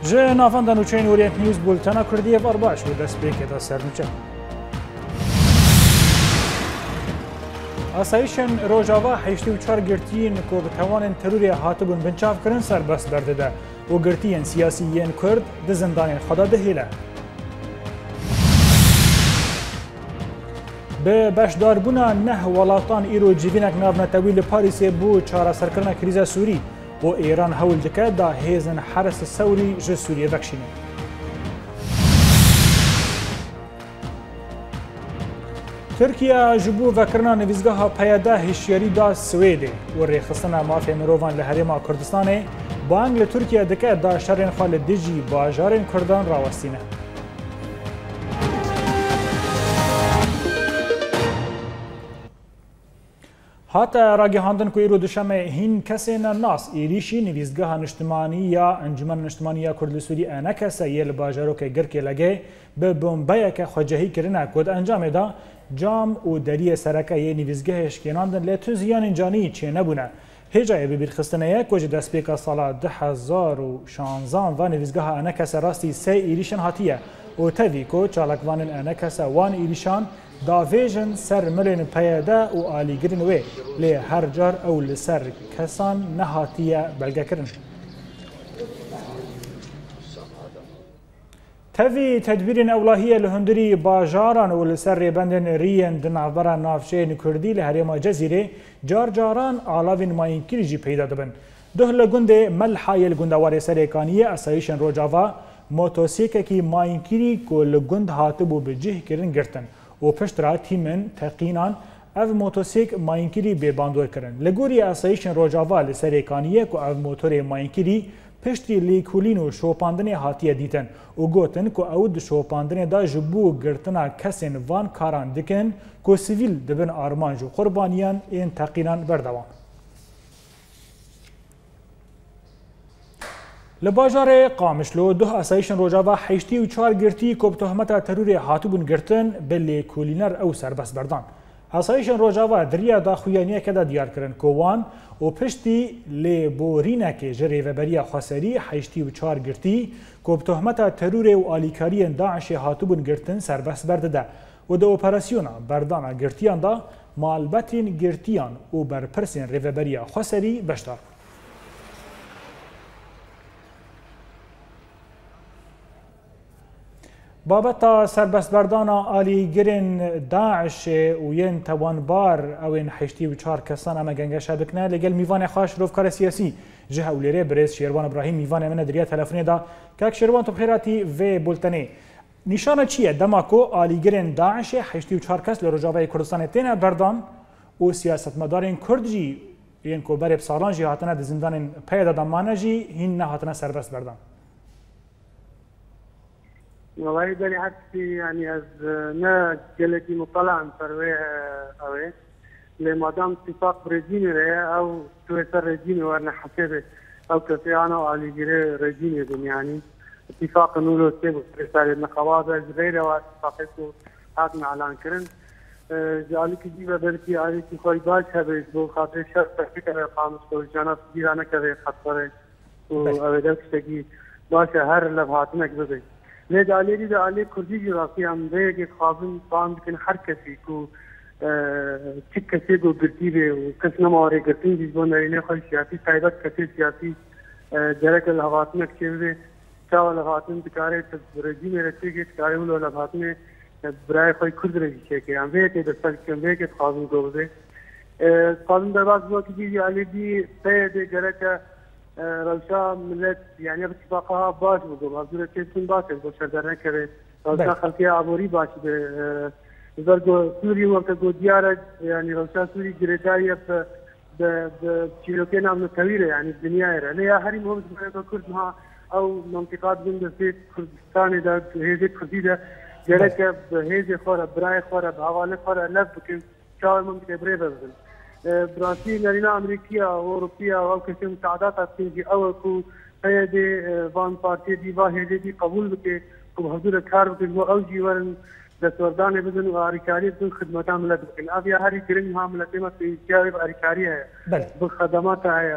جه نافان دانوچین اورینت نیوز بولتنا کردی ارباش و دست بیکتا سرنوچه. آسایشن روجاوا 84 گرتین که به توان تروری هاتبون بنچاف کرن سربست برده ده و گرتین سیاسیین کرد ده زندان خدا ده هیله. به بشداربونا نه ولاتان ایرو جیوینک ناو نتویل پاریس بو چارا سرکرنا کریزا سوری و ایران هول دکه دا هیزن حرس سوری جه سوریه بکشینه. ترکیه جبو وکرنا نویزگاه پیاده هشیاری دا سویده و ریخستنا مافی مروان لحریم کردستانه با انگل ترکیه دکه دا شرین خال دیجی باجارین کردان راوستینه. حتی راگهاندن که ایرو دوشمه هین کسی ناس ایریشی نویزگاه نشتمانی یا انجمن نشتمانی یا کرد سوری انکسه یل باجارو که گرکی لگه به بمبایه که خجهی کرنه کد انجام دا جام و دری سرکه یه نویزگاهش کناندن لیتو زیان انجانی چه نبونه. هجای ببیر خستنه کج دست پیکا سالا 2016 و نویزگاه انکسه راستی 3 ایریشن هاتیه و تاوی که چالکوان انکسه وان ایریشان داویژن سر ملین پیاده و آلیگرین وی لی هر جار او لسر کسان نهاتیه بلگه کرن. تاوی تدبیرین اولاهیه لهندری باجاران و لسر ریبندن ریین دنابران نافشین کردی لحریم جزیره جار جاران آلاوین ماینکیری جی پیدا دبن. ده لگند ملحای لگندواری سریکانیه اسایشن روجاوا موتوسیکه کی ماینکیری که لگند هاتبو بجه کرن گرتن. و پشت را تیمن تقینان او موتوسیک ماینکیری به باندور کرن. لگوری اسایشن روجاوا لسریکانیه که او موتور ماینکیری پشتی لیکولین و شوپاندن هاتیه دیتن و گوتن که او د شوپاندن دا جبو گرتنا کسین وان کاران دکن که سیویل دبن آرمانج و قربانیان این تقینان بردوان. لباجار قامشلو ده اسایشن روجاوا 84 گرتی که بتهمت ترور هاتبون گرتن به لیکولینر او سربست بردان. اسایشن روجاوا دریا دا خویانیه که دا دیار کرن که وان و پشتی لیبورینه که جری و بریا خسری 84 گرتی که بتهمت ترور و آلیکاری داعش هاتبون گرتن سربست برده ده و ده اپراسیونا بردان گرتیان دا مالبتین گرتیان و برپرسین ری و بریا خسری بشتار. بابتا سربست بردان آلیگرین داعش و ین توانبار او این 84 کسان اما گنگش بکنه لگل میوان خاش روفکار سیاسی جه اولیره برز شیروان ابراهیم میوان من دریا تلفونی دا که شیروان تو بخیراتی و بولتنی نشانه چیه دماکو آلیگرین داعش 84 کس لرجاوه کردستان تینه بردان و سیاست مدارین کردجی ین کو برب سالان جی هاتنه زندان پیدا دمانه جی هین نه هاتنه سربست بردان. والله داري حتى يعني از نا جلتي مطلعا فروي اوي لما دام اتفاق رجيني او تويتر رجيني وانا حسيت او كفي انا وعلي جري رجيني يعني اتفاق نولو تيبو رسالة نقابات غير واتفاقيتو هاتنا اعلان كرن جالي كجيبه بركي علي كي خوي باش هبه بو خاطر شرط فكره قاموس تو جانا ديرانا كده خطره و اوي دكتي باشه هر لبهاتنا كده لذا علي كردي جراسي عم ده قابل قام كن هر كسي کو چک کسی کو گرتیبه و کس نماره گرتین جزبون دارینه خواهی سیاسی تایبت کسی سیاسی جرک لغاتنه کچه چاو لغاتن بکاره رجیم رچه که کاره ولو لغاتنه برای خواهی کرد رجیشه که هم ویتی دستال کم ویتی قابل گوزه قابل در باز بوا که علی دی سید جرک روشا ملت يعني اتفاقها باش بقول هذول كيفن باش بشر كره روشا خلقيه عبوري باش بزرگو سوري وقت جو ديار يعني روشا سوري جريتاريا ب بشيلوكي نام كبيره يعني الدنيا راه هري مهم كرد مها او منطقات من في كردستان ده هذه كرديه جرك هذه خور براي خور بحواله خور لب كن شاور ممكن بريبل برازيل لنا امريكيه واوروبيه او كثير مساعدات تيجي او كو هيدي فان بارتي دي هيدي قبول بك حضور کار بکن او جیوان دستوردان بدن و آریکاری بدن خدمتان ملت بکن. اب یا هری گرنگ ها ملت ما پیشیاری آریکاری ہے، بخدمات ہے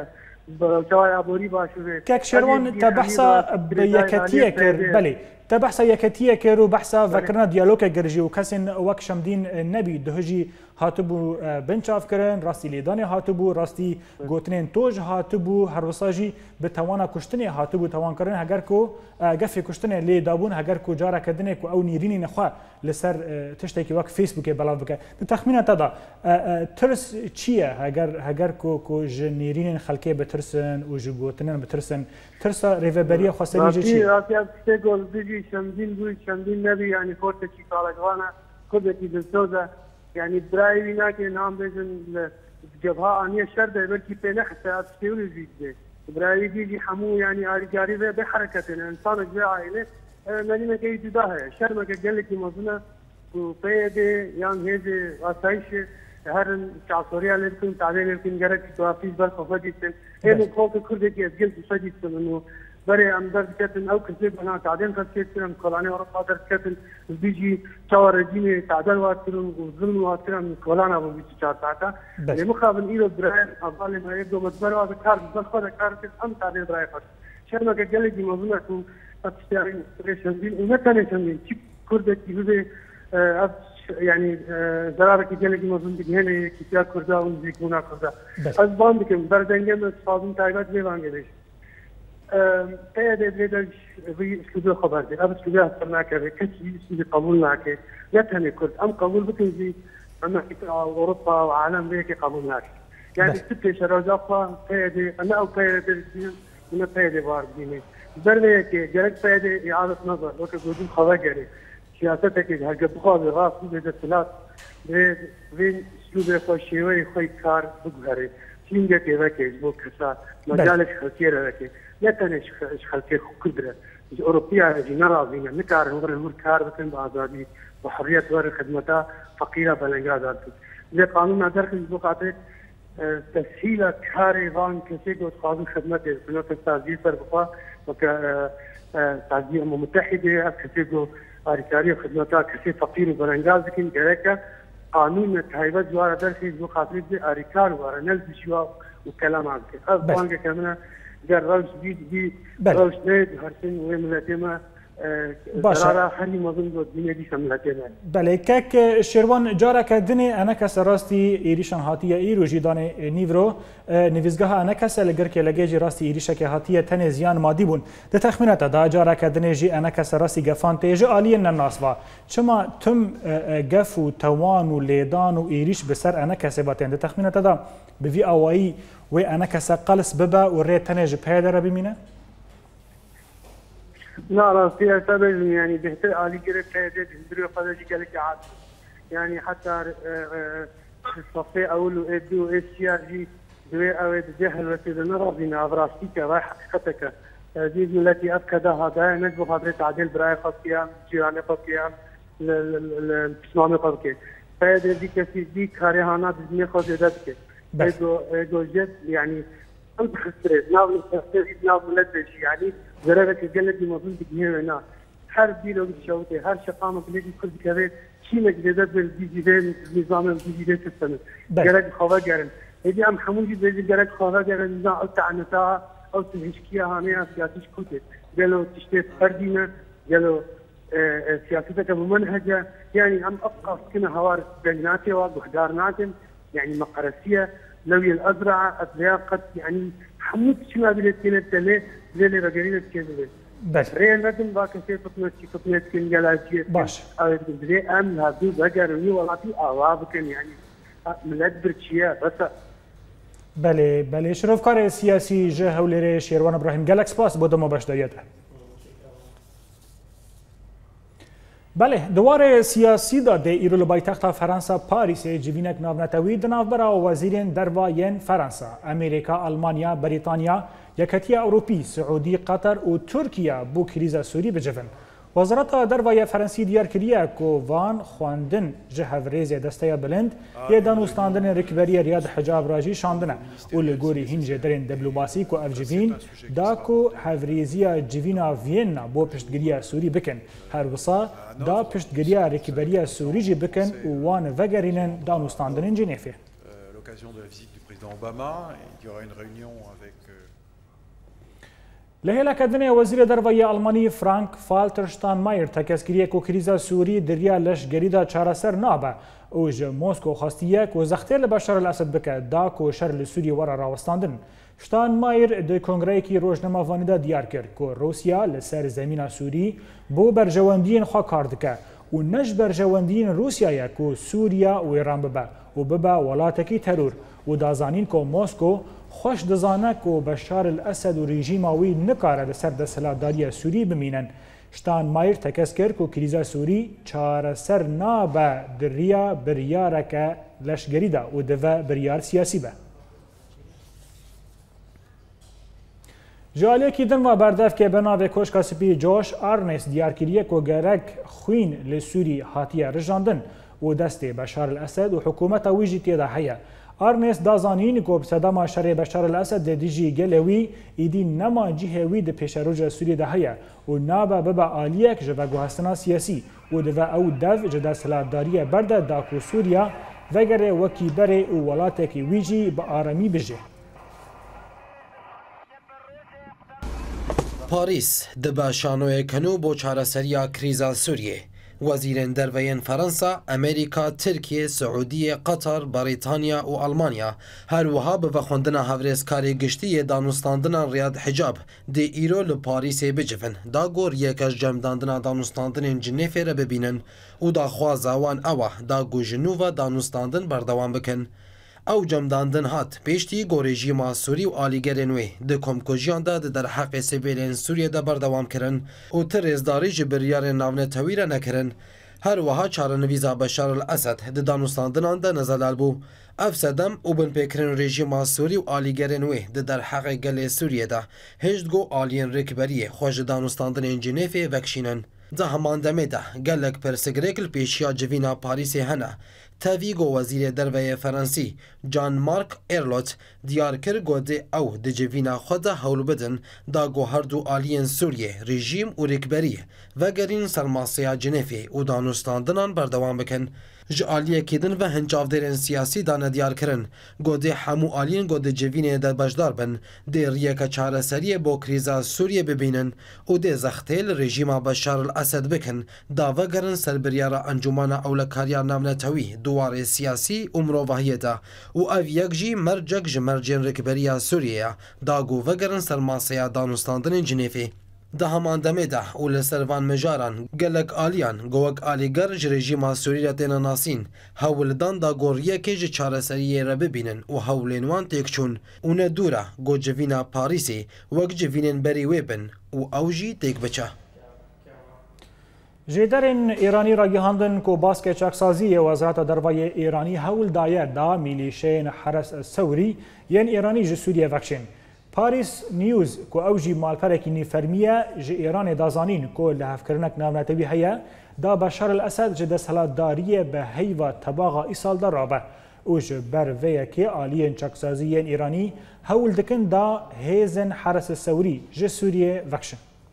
جوای ابوری باشه كاك شيروان تبحثا بيكتيه كر بلي تبحثا يكتيه كر وبحثا ذكرنا ديالوج جرجي وكسن وك شمدين النبي دهجي هاتبو بنشاف كرن راستي ليداني هاتبو راستي غوتنين توج هاتبو هروساجي بتوانا كشتني هاتبو توان كرن هگر كو قفي كشتني لي دابون هگر كو جارا كدني كو او نيريني نخوا لسر تشتكي وك فيسبوك بلاف بك تخمينه تدا ترس چيه هگر كو جنيرين خلكي بترسن وجوتنن بترسن ترسا ريفبريه خاصه جي راسي تقول بيجي شمدين نبي يعني فورت شي طالقوانا كبتي بالسوزه يعني براي هناك نام بيجن جبهه انيه شرده بلكي بين حتى تسوي زيد براي بيجي حمو يعني ارجاري بحركه الانسان جاي مدينه كي جداها شرمه قال لك مظنه وبيدي يعني هذه اسايش هرن كعصوريا لكم تعديل لكم جرك توافيز بس فجيت هي الخوف كردي قلت فجيت انه بري ام درجه او كتب انا تعدين كتبت من كولاني اوروبا درجه بيجي تشاور رجيني تعدل واترون وظلم واترون كولانا ابو بيجي ساعه لمقابل ايده براين افضل ما يبدو مدبر هذا كار بالخد كار ام تعديل برايك شرمه قال لي مظنه تشتري شندين ومتى شندين كردي كيف يعني زرارك جلك مظن بجهنه كتير كردا ونزيكونا كردا از بان بكم بردنگم صابون تایبات میوانگیش قیاده بلیدش وی اسلوب خبر دی اب اسلوب اثر نکرده کسی اسلوب قبول نکرده نه تنها کرد ام قبول بکنی اما اوروبا و عالم بیکی قبول نکرد يعني ست شراجافا قیاده انا او قیاده من قیاده واردینه برده که جرک قیاده اعاده نظر وقت وجود خبر گری سياستك هكا بخاطر راس بدات بين اسلوب خوشي خوي كار بغاري تيمجا كيفاكي بوكسا مجالك خطيره لك لا تنش خلكي قدره الاوروبيه جنراليا نكار نور المركار بكن بازادي وحريه ور خدمتها فقيره بلنجازات زي قانون ادرك بوقاتك تسهيل كاري فان كسيكو قانون خدمته بنوك التعزيز فرقا وك تعزيز متحده كسيكو آریکاری خدمات کسی فقیر و برانگاز کن گرکه قانون تایبت جوار درسی جو خاطر دی آریکار واره نل بشوا و کلام آنکه از بانگ کمنا در روش بی روش نید هرچن و ملتی ما درارا هری مظلم دو دنیا دی سملتی ما بله که شروان جارا کردنی انا کس راستی ایریشان هاتیه ایرو جیدان نیورو نویزگاه انا کس لگر که لگیجی راستی ایریشه که هاتیه تن زیان مادی بون ده تخمینات دا جارا کردنی جی انا کس راستی گفان تیجه آلیه نناسوا چما تم گف و توان و لیدان و ایریش بسر انا کس باتین ده تخمینات دا بوی آوایی و انا کس قلس ببا و ری تنج پیدا بمینه لا راسي أعتبر يعني بهتر آلي كده كده بهندري فضاجي كلك عاد يعني حتى الصفي أول وإدي وإسي أرجي دوي أود جهل وسيد نرابينا أبراسي كواي حقيقتك عزيز التي أفكدها هذا نجبو خاطر تعديل براي خاصيان جيراني خاصيان الإسلامي خاصيان فهذا دي كسي دي كاريهانا بزمي خاصي دادك إيدو جد يعني أنت خسرت ناو ملدش يعني زرارك جلدي مظن بجهنم هنا هر ديلو بشوته هر شقامة بلدي كل كذا شيء مجدد بالديجيتال نظام الديجيتال السنة جرك خواجة جرن هذي أم حمودي بيجي جرك خواجة جرن نزاع أو تعنتا أو تهشكيا هامية سياسيش كوتة قالوا تشتت فردينا قالوا سياستك ممنهجة يعني أم أبقى كنا هوار بيناتي وبخدار ناتم يعني مقرسية لوي الأزرع أزرياقة يعني حمود شما بلتين التلي زي رجالين كذا بس ريال ندم باكن في فتنة كن جلاشية باش زي أم هذو بجرني ولا في أوابكن يعني ملدبر شيء بس بله شرف کار سیاسی جه ولری شیروان ابراهیم گلکس پاس بود ما باش دایته بله دوار سیاسی داده ایرو پایتخت فرانسه پاریس جوینک ناونتوی دناوبرا وزیرین درواین فرانسه امریکا آلمانیا بریتانیا یکتی اروپی سعودی قطر و ترکیه بو کریزا سوری بجفن وزارت دروای فرانسی دیار کریه که وان خواندن جهوریز دسته بلند یه دانوستاندن رکبری ریاد حجاب راجی شاندنه و لگوری هنج درین دبلوماسی که افجوین دا که هوریزی جوینا وینا بو پشتگیری سوری بکن هر وصا دا پشتگیری رکبری سوری جی بکن و وان وگرینن دانوستاندن جنیفه l'occasion de la visite du président Obama. Il y aura une réunion avec... لهلا کردن وزیر دروایی آلمانی فرانک والتر شتاینمایر تکسکریه کو کریزا سوری دریا لشگریدا چارەسەر نابه او ج موسکو خواستیه کو زختیل بشار الاسد بکه دا کو شر لسوری ورا راوستاندن شتاینمایر د کنگره کی روزنامه‌وانی دا دیار کرد کو روسیا لسر زمین سوری بو برجواندین خو کار دکه و نش برجواندین روسیا کو سوریا و ایران ببه ولاتکی ترور و دازانین کو موسکو خوش دزانه کو بشار الاسد و رژیم وی نکاره لسر دستهلاتداری سوری بمینن شتاینمایر تکس کرد کو کریزا سوری چارەسەر نابه دریا بریارک لشگری دا و دوه بریار سیاسی به جالیکی دن و بردف که بناوه کوشکا سپی جوش آرنیس دیارکریه کو گرک خوین لسوری حاتیه رجاندن و دست بشار الاسد و حکومت ویجی تیده حیه آرنیس دازانین کو بصدام شر بشار الاسد د دیجی گلوی ایدی نما جهوی د پیشروج سوری ده هيا و نابا ببا عالیک جبا گوهستنا سیاسی و د او دف جدا سلاداری برده داکو سوریا وگره وکی بره و ولاتک ویجی با آرامی بجه پاریس دبا شانوی کنو بو چارەسەریya کریزا سوریه وزیرین دروین فرانسا، امریکا، ترکیه، سعودیه، قطر، بریتانیا و آلمانیا هر وها به خوندنا هفرسکاری گشتی دانوستاندنا ریاض حجاب دی ایرو لپاریس بجفن دا گور یکش جمداندنا دانوستاندن جنیفه را ببینن و دا خوازاوان اوه دا گوژنووا دانوستاندن بردوان بکن او جمداندن هات پیشتی گوریجیما سوری و آلیگرین وی ده کمکوژیان دا در حق سیویلین سوریه دا بردوام کرن و ترزداری جبریار ناونه تویره نکرن هر وها چارنویزا بشار الاسد ده دانوستاندنان دا نزلال بو افسدم و بن پیکرین رژیما سوری و آلیگرین وی ده در حق گل سوریه دا هجدگو آلین رکبریه خوش دانوستاندن جنیفه وکشینن ده همان دمه ده گلک پرسگریکل پیشیا جوینا پاریس هنه تاویگو وزیر دروی فرانسی جان مارک ایرلوت دیار کر گوده او ده جوینا خود هول بدن دا گو هر دو آلین سوریه رژیم و رکبریه و گرین سرماسیا جنیفه و دانوستاندنان بردوام بکن جالیه کدن و هنجاودرین سیاسی دانه دیار کرن گوده همو آلین گوده جوینه در بجدار بن ده ریکا چارەسەریه بو کریزا سوریه ببینن و ده زختیل رژیم بشار الاسد بکن داوه گرن سربریار انجمان اولکاریا نامنتوی دوار سیاسی و مروواهیه دا و او یک جی مرجک جمرجین رکبریا سوریه دا گو و گرن سرماسیا دانوستاندن جنیفه ده همان دمه ده و لسروان مجاران گلک آلیان گوک آلیگر رژیم سوری را دینا ناسین هولدان دا گوریه که جه چارەسەریه را ببینن و هولینوان تیکچون و ندورا گو جوینا پاریسی وک جوینن بری ویبن و اوجی تیک بچه جدرین ایرانی را گهاندن کو باسک چاکسازی وزارت دروای ایرانی هول دایه دا میلیشین حرس الثوری ین ایرانی ج سوریه وکشین پاریس نیوز کو اوجی مالپرکی نیفرمیه ج ایران دازانین کو لهفکرنک نامنتوی هیا دا بشار الاسد ج دستهلاتداری به هیوا تباغا ایسال در رابه او ج بر ویکی آلین چاکسازی ایرانی هول دکن دا هیزن حرس الثوری ج سوریه وکشن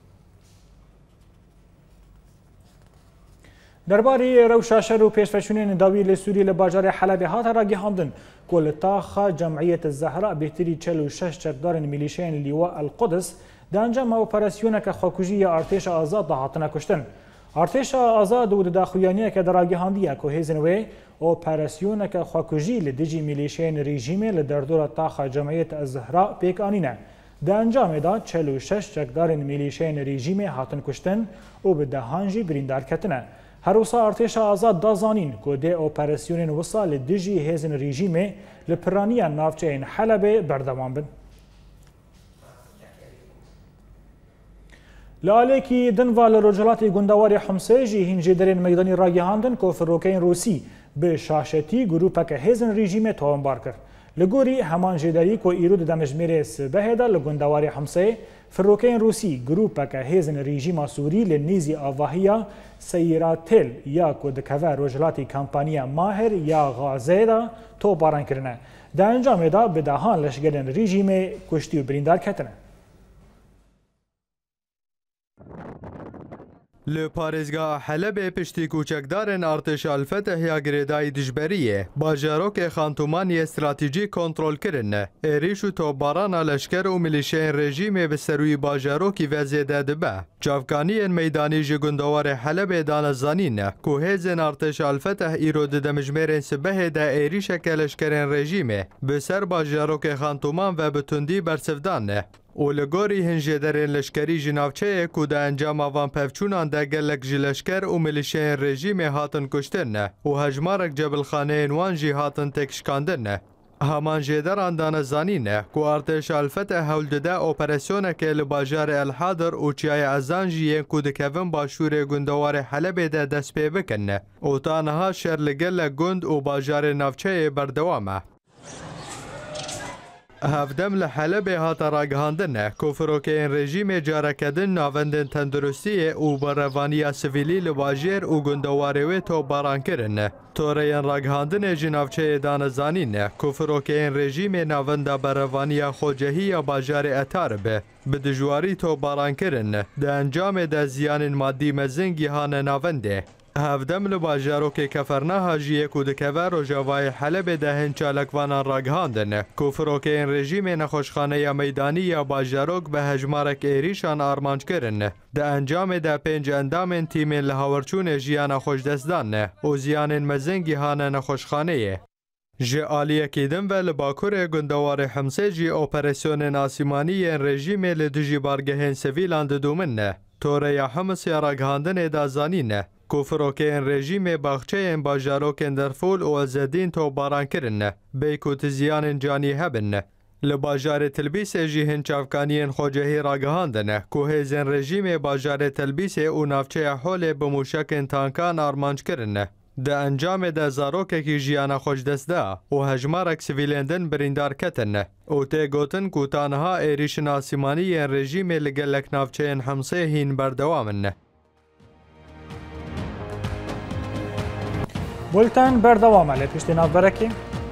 درباره روشاشر و پیشفشونین داوی لسوری لباجار حلب هات را گهاندن کل تاخ جمعیت الزهراء بهتری 46 چکدار میلیشین لیواء القدس ده انجام اپراسیون که خاکوژی ارتش آزاد هاتنه کشتن ارتش آزاد و داخویانیه که در گهاندیه که هیزنوی اپراسیون که خاکوژی لدیجی میلیشین رژیم لدردور تاخ جمعیت الزهراء پیک آنینه ده انجام دا 46 چکدار میلیشین رژیم هاتن کشتن و به دهانجی بریندار کتنه هروسا ارتش آزاد دازانین که ده اپراسیون وصال دیجی هیزن رژیم لپرانی نافچه حلب بردوام بن. لعلیکی دنوال رجلات گندوار حمسه جی هنجی درین میدانی را گهاندن که فروکین روسی به شاشتی گروپک هیزن رژیم توانبار کرد. لگوری همان جداری که ایرود دمجمیر سبه دا لگندوار حمسه فروکین روسی گروپک هیزن رژیم سوری لنیزی آواهیا سیراتل یا که دکوه رجلاتی کمپانیا ماهر یا غازه دا تو باران کرنه. دا انجام دا به دهان لشگرن رژیم کشتی و بریندار کتنه. لی پارێزگا حەلەبێ پشتی کوچەکدارên ارتêşa Elfeteh ya girêdayî dijberiyê bajarokê xantumaniyê stratîjîk kontrol kirin. Êrîş û topbarana leşker û milîşeyên rejîmê bi serûyî bajarokî ve zêde dibe. Çavkaniyên meydanî ji gundewarê Helebê danezanîn ku hêzên ارتêşa Elfeteh îro di demijmêrên sibehê de êrîşeke leşkerên rejîmê bi ser bajarokê xantuman ve bi tundî bersivdan. û li gorî hinjêderên leşkerî ji navçeyê ku di encama van pevçûnan de gelek ji leşker û milîşeyên rejîmê hatin kuştin û hejmarek cebilxaneyên wan jî hatin têkşikandin. Heman jêderan danezanîn ku ارتêşa Elfeteh hewl dide operasyonekê li bajarê El Hadir û Çiyaya Ezan jî yên ku dikevin başûrê gundewarê Helebê de dest pê bikin û ta niha şer li gelek gund û bajarê navçeyê berdewam e. Hevdem li Helebê hata ragihandin ku firokeyên rejîmê carekedin navendên tenduristiyê û berevaniya sivîlî li bajêr û gundewarê wê topbaran kirin. Toreyên ragihandinê ji navçeyê danezanîn ku firokeyên rejîmê navenda berevaniya xwecehî ya bajarê Etaribê bi dijwarî topbaran kirin. Di encamê de ziyanên maddî mezin gihane navendê. Hevdem li bajarokê Kefernaha jî yê ku dikeve Rojavayê Helebê de hin çalekvanan ragihandin ku firokeyên rejîmê nexweşxaneya meydanî ya bajarok bi hejmarek êrîşan armanc kirin. Di encamê de 5 endamên tîmên li hawerçûnê jiyana xweşdestdan û ziyanên mezin gihane nexweşxaneyê. Ji aliyekî din ve li Bakurê gundewarê Himsê jî operasyonên asîmanî yên rejîmê li dijî bargehên sivîlan didûmin. Toreya Himsê ragihandinê da zanîn ku firokeyên rejîmê baxçeyên bajarokên Derfûl û Ezedîn topbaran kirin bê ku ti ziyanên canî hebin. Li bajarê Tilbîsê jî hin çavkaniyên xwecehî ragihandin ku hêzên rejîmê bajarê Tilbîsê û navçeya Holê bi mûşekên tankan armanc kirin. Di encamê de zarokekî jiyana xweşdest da û hejmarek sivîlên din birîndar ketin û tê gotin ku taniha êrîşin asîmanî yên rejîmê li gelek navçeyên Himsê hîn berdewamin. بولتان بردوام لە پشتی ناوبەرەکی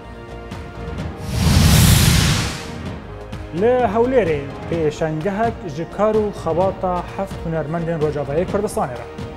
لە هەولێرê پێشەنگەهek ji kar û xebata heft hunermendên Rojavayê Kurdistanê re.